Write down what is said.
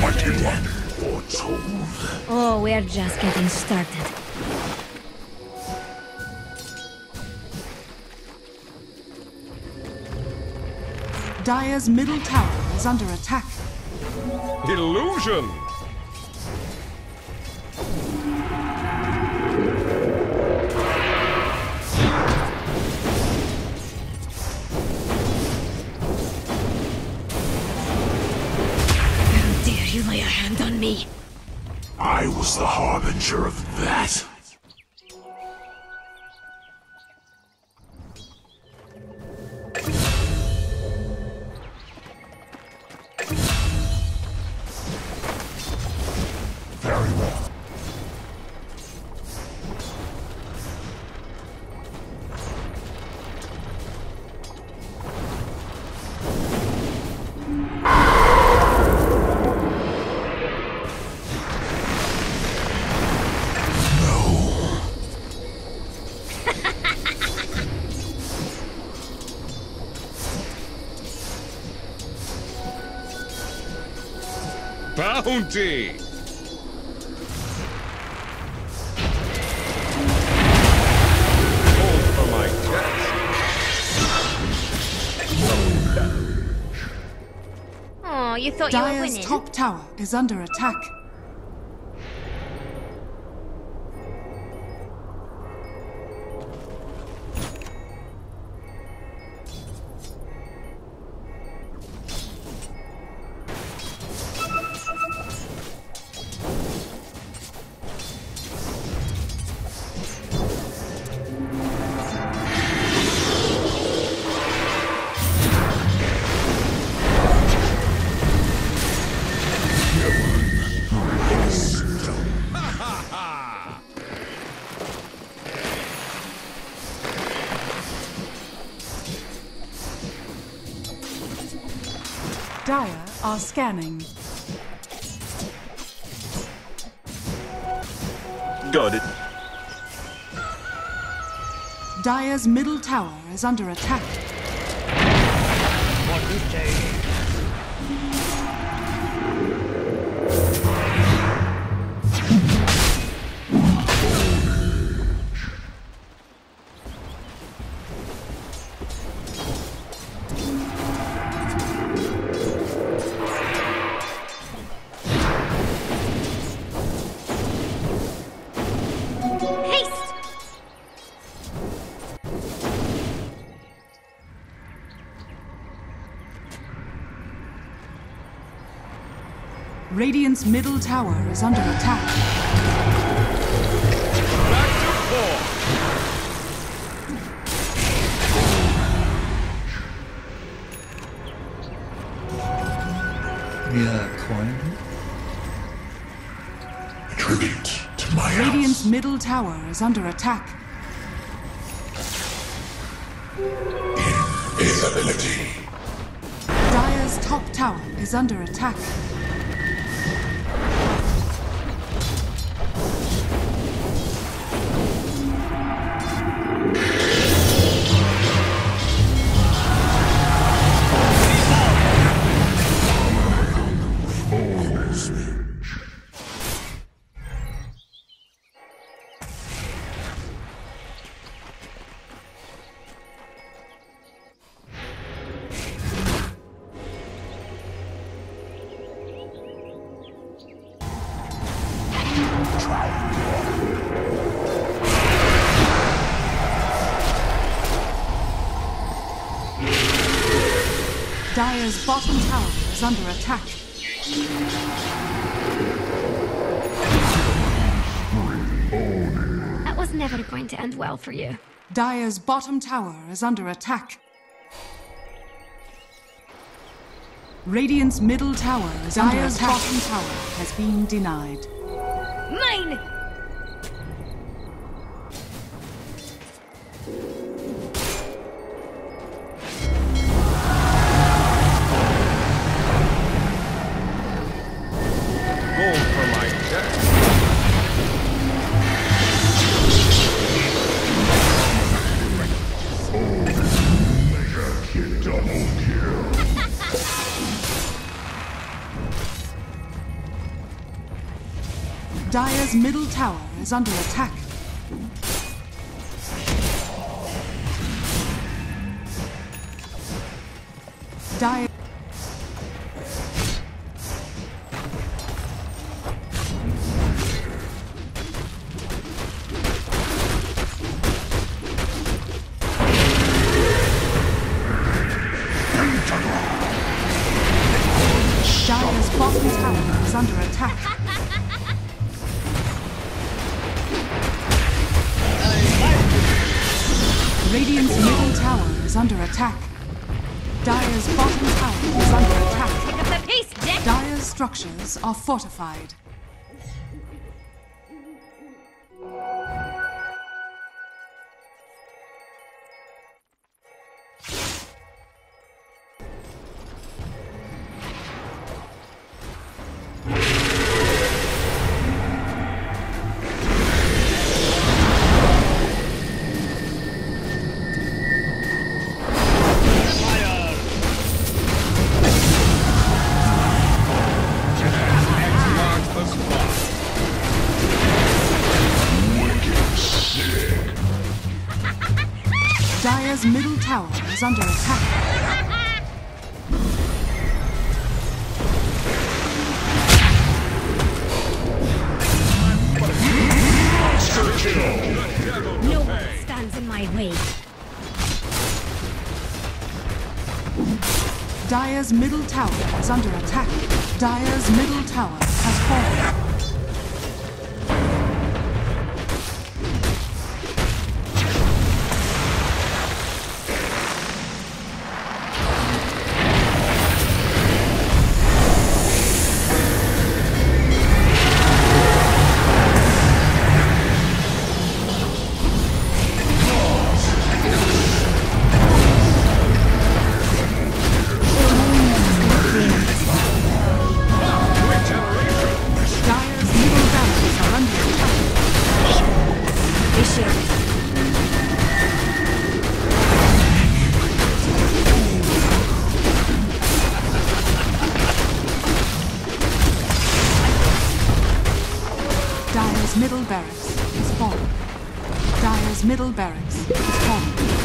Mighty One foretold. Oh, we're just getting started. Dire's middle tower is under attack. Illusion! How dare you lay a hand on me? I was the harbinger of that. Very well. Bounty! Hold for my test. Oh, you thought you were Dire's winning? top tower is under attack. Dire are scanning. Got it. Dire's middle tower is under attack. What you say? Haste! Radiant's middle tower is under attack. Back to four! Tribute to my Radiant's house. middle tower is under attack. Invisibility. Dire's top tower is under attack. Dire's bottom tower is under attack. That was never going to end well for you. Dire's bottom tower is under attack. Radiant's middle tower is under attack. Dire's bottom tower has been denied. Mine! Hold for my test. Double kill. Dire's middle tower is under attack. Dire. Dire's bottom tower is under attack. Radiant's middle tower is under attack. Dire's bottom tower is under attack. Pick up the pace, Jack! Dire's structures are fortified. Dire's middle tower is under attack. No one stands in my way. Dire's middle tower is under attack. Dire's middle tower has fallen. Dire's middle barracks is fallen. Dire's middle barracks is fallen.